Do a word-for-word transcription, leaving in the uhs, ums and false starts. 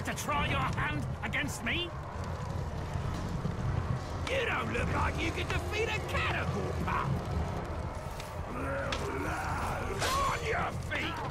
Care to try your hand against me? You don't look like you can defeat a cannibal pup! On your feet!